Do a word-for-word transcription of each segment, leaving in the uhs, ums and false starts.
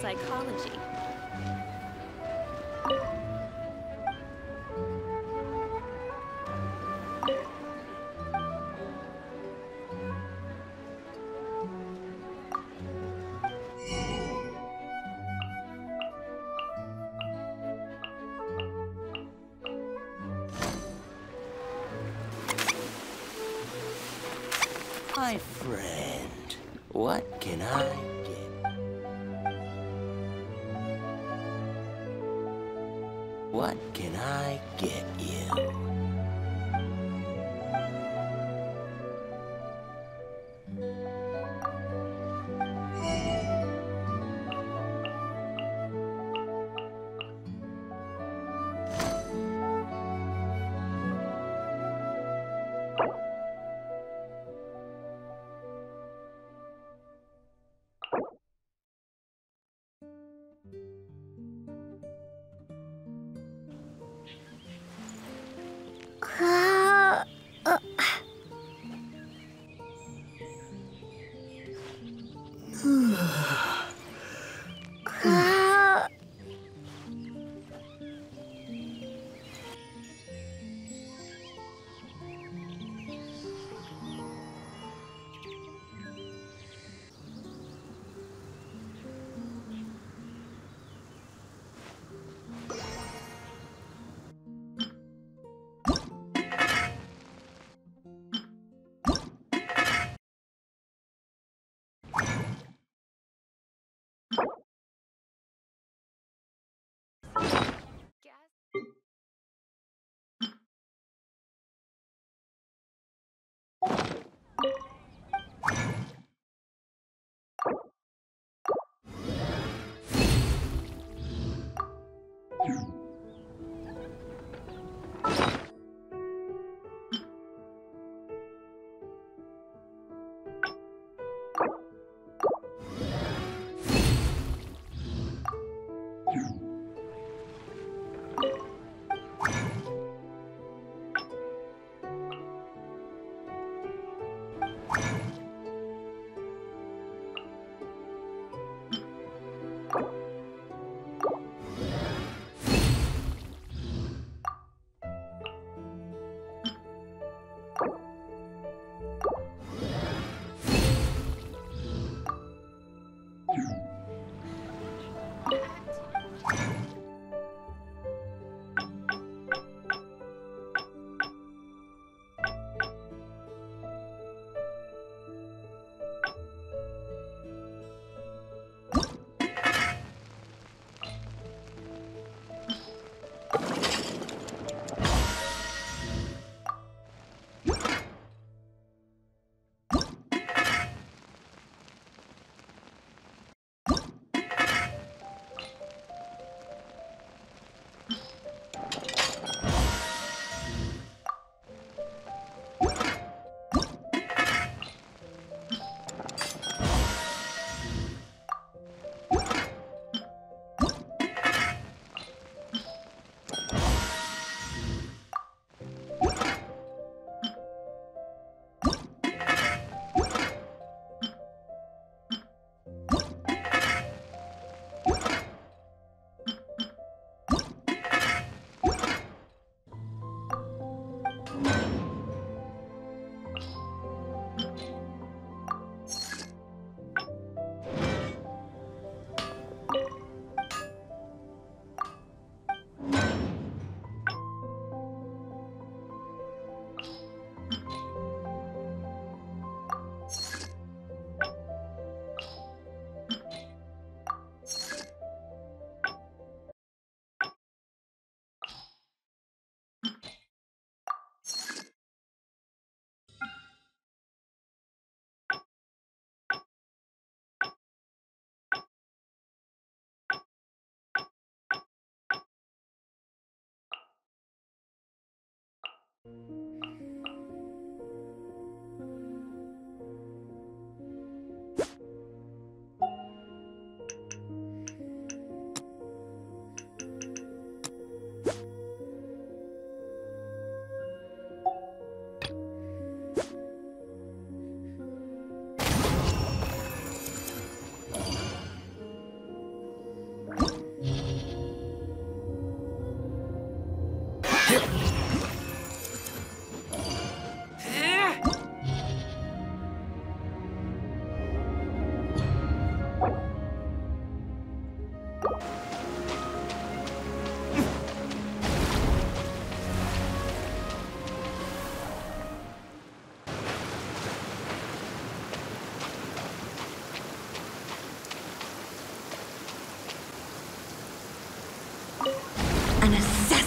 psychology. My friend, what can I get? What can I get you?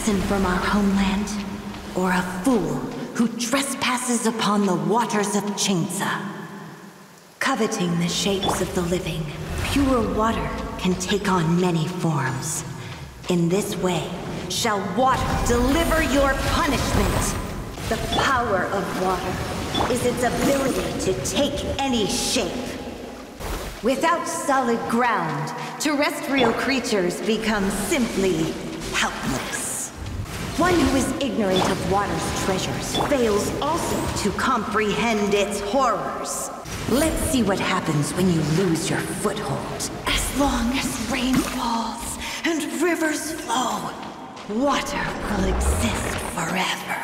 assassin from our homeland, or a fool who trespasses upon the waters of Changshun. Coveting the shapes of the living, pure water can take on many forms. In this way, shall water deliver your punishment. The power of water is its ability to take any shape. Without solid ground, terrestrial creatures become simply helpless. One who is ignorant of water's treasures fails also to comprehend its horrors. Let's see what happens when you lose your foothold. As long as rain falls and rivers flow, water will exist forever.